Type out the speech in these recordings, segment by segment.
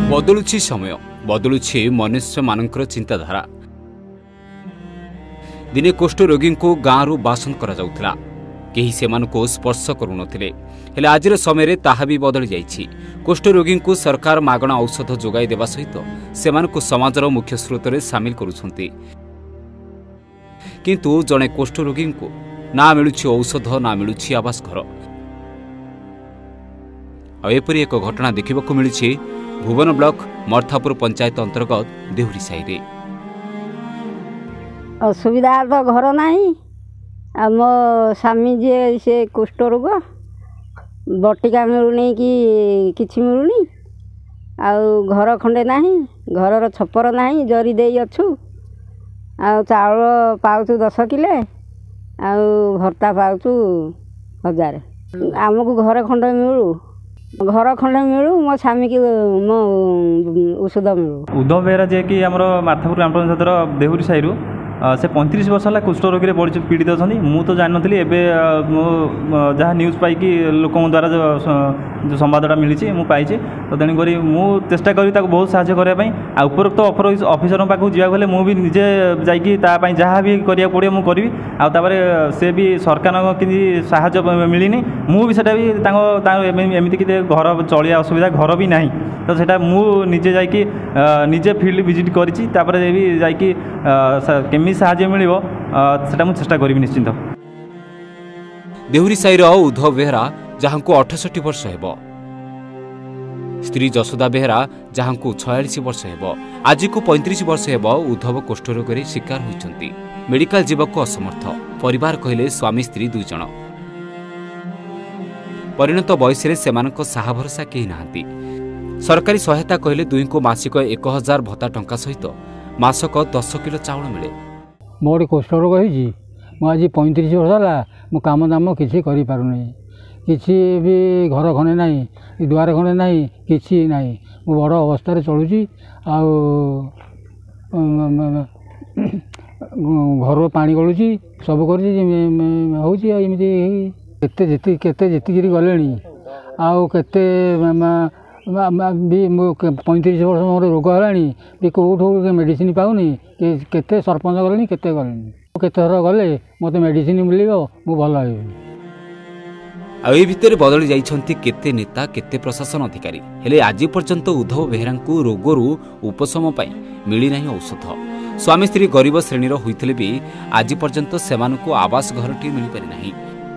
बदलुछि समय बदलुछि मनुष्य मानकर चिंताधारा। दिने कुष्ठ रोगी को गाँव बासन करा जाउथला, केही सेमानको स्पर्श करुनथिले, हेले आजिर समय ताहा भी बदली जाइछि। कुष्ठ रोगी को सरकार मागणा औषध जोगाई देवा सहित सेमानको समाजर मुख्य स्रोत रे शामिल करुछन्ति। किंतु जणे कुष्ठ रोगी को ना मिलुछि औषध ना मिलुछि आवास घर। एपरी एक घटना देखिबाकू मिलुछि भुवन ब्लॉक मर्थापुर पंचायत अंतर्गत देहुरी साई। असुविधा तो घर नहीं। मो स्वामी जी से कुष्ठ रोग बटिका मिलूनी कि किछि मिलूनी। घर खंडे नहीं, घर छपर नहीं, जरी दे अच्छु। चाउल पाउछु 10 किले, भर्ता पाउछु 1000। आमको घर खंडे मिलू, घर खंडे मिलू, मो स्वामी की मो औषध मिलू। उद्धव बेहरा जे कि आमर माथापुर ग्राम पंचायत देहुरी साई से 35 वर्ष है कुष्ठ रोगी पीड़ित अच्छा। मु तो जान नी जहाँ न्यूज़ पाई लोक द्वारा जो संवादटा मिली मुझे तो तेणुक मु चेष्टा करी बहुत साहय करने उपरोक्त ऑफिसर पाखु जावाक मुझे निजे जाकि जहाँ भी करा पड़े मुझे करी से भी सरकार कि साहय मिलनी मुझे भी एमती कि घर चलिया असुविधा घर भी ना तो सेटा मुझे जाकि निजे फील्ड विजिट करी केमी साहाय्य मिलिबो सेटा मु चेष्टा करिवि निश्चित। देहुरी साईर उद्धव बेहरा जहां को 68 वर्ष हेबो, स्त्री जसोदा बेहरा जहां को 46 वर्ष हेबो, आज को 35 वर्ष हेबो उद्धव कुष्ठ रोग रे शिकार होइछंती। मेडिकल जीवक असमर्थ, परिवार कहले स्वामी स्त्री 2 जण। परिणत बयस रे सेमानक साहा भरोसा केही नाहंती। सरकारी सहायता कहले 2 को मासिक 1000 भत्ता टंका सहित मासक 10 किलो चाउल मिले। मोर कुष्ठ रोग होइछि, मु आज 35 वर्ष है मु काम दाम किसी करि पारुनी, किसी भी घर खंडे नहीं, दुआर खंडे नहीं, किसी नहीं। मु बड़ अवस्था चलुची। घर पानी गलुची सब कर गले भी 35 वर्ष मोर रोग है कौट मेडिसिन पाऊनी केते सरपंच गले केते थर गले मत मेडिसिन मिल मु भल भितर बदली जाइछंती केते नेता केते प्रशासन अधिकारी, हेले आज पर्यंत उद्धव बेहरा रोगरू उपशम मिली नहीं औषध। स्वामी स्त्री गरीब श्रेणी होइथिले भी आज पर्यंत सेमानकु आवास घरटी मिल पारि नाही।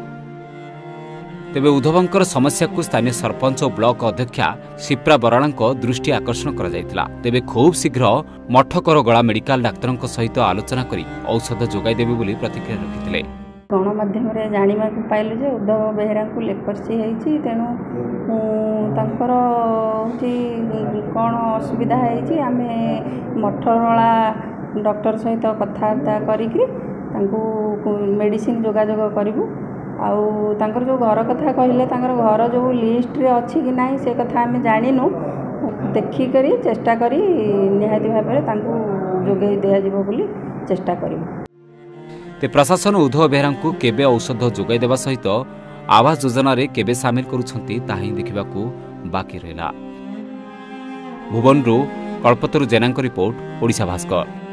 तेबे उद्धवंकर समस्या को स्थानीय सरपंच और ब्लॉक अध्यक्षा शिप्रा बराणा दृष्टि आकर्षण करा जायतिला। तेबे खूब शीघ्र मठकर गला मेडिकल डाक्तर सहित आलोचना करी औषध जोगाई देबे बोली प्रतिक्रिया रखिथिले। गणमाध्यम जाना पाइलु जे उद्धव बेहरा को लेपर्सी होती, तेणु तांकर कौन असुविधा होती आम मठरला डॉक्टर सहित कथबार्ता करूँ मेडिसिन जोगाजोग करूँ। आउर जो घर कथा कहले घर जो लिस्ट रे अच्छी कि नहीं से कथा आम जानिनु, देखिक चेष्टा करी निहाती भाव में जोगे दिज्व बोली चेष्टा करूँ। प्रशासन उद्धव बेहरा को केबे औषध जोगाई देवा सहित आवास योजना रे केबे शामिल करुछंती ताही देखिबाकू बाकी रहिला। भुवनरू कल्पतरु जेनांक रिपोर्ट, ओडिशा भास्कर।